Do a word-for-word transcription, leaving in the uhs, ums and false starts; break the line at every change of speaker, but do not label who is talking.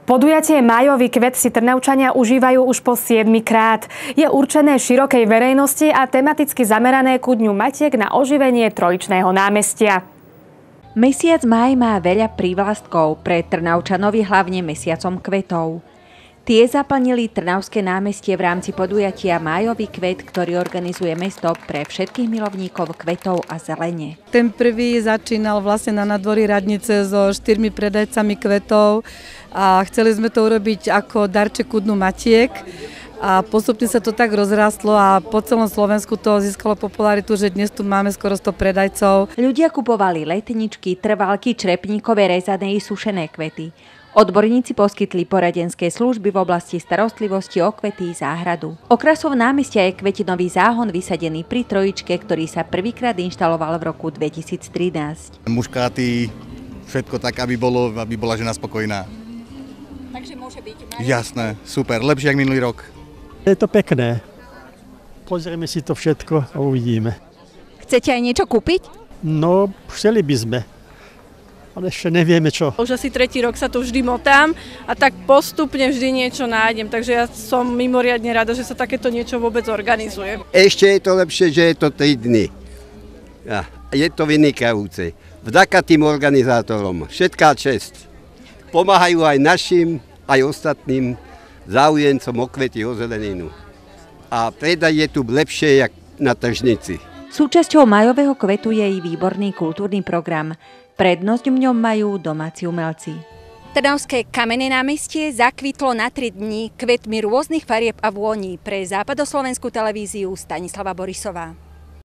Podujatie Májový kvet si Trnavčania užívajú už po siedmy krát. Je určené širokej verejnosti a tematicky zamerané ku Dňu Matiek na oživenie Trojičného námestia.
Mesiac máj má veľa prívlastkov, pre Trnavčanovi hlavne mesiacom kvetov. Tie zaplnili Trnavské námestie v rámci podujatia Májový kvet, ktorý organizuje mesto pre všetkých milovníkov kvetov a zelene.
Ten prvý začínal vlastne na nádvorí radnice so štyrmi predajcami kvetov a chceli sme to urobiť ako darček ku Dňu Matiek. A postupne sa to tak rozrastlo a po celom Slovensku to získalo popularitu, že dnes tu máme skoro sto predajcov.
Ľudia kupovali letničky, trvalky, črepníkové, rezané i sušené kvety. Odborníci poskytli poradenské služby v oblasti starostlivosti o kvety i záhradu. Okrasou námestia je kvetinový záhon vysadený pri Trojičke, ktorý sa prvýkrát inštaloval v roku dvetisíctrinásť.
Muškáty, všetko tak, aby, bolo, aby bola žena spokojná.
Takže môže byť.
Jasné, super, lepšie ako minulý rok.
Je to pekné. Pozrieme si to všetko a uvidíme.
Chcete aj niečo kúpiť?
No, chceli by sme. Ale ešte nevieme čo.
Už asi tretí rok sa tu vždy motám a tak postupne vždy niečo nájdem. Takže ja som mimoriadne rada, že sa takéto niečo vôbec organizuje.
Ešte je to lepšie, že je to tri dny. Ja, je to vynikajúce. Vďaka tým organizátorom. Všetká česť. Pomáhajú aj našim, aj ostatným záujemcom o kvety, o zeleninu. A predaj je tu lepšie, jak na tržnici.
Súčasťou Májového kvetu je i výborný kultúrny program. Prednosť v ňom majú domáci umelci. Trnavské kamenné námestie zakvitlo na tri dni kvetmi rôznych farieb a vôní. Pre západoslovenskú televíziu Stanislava Borisová.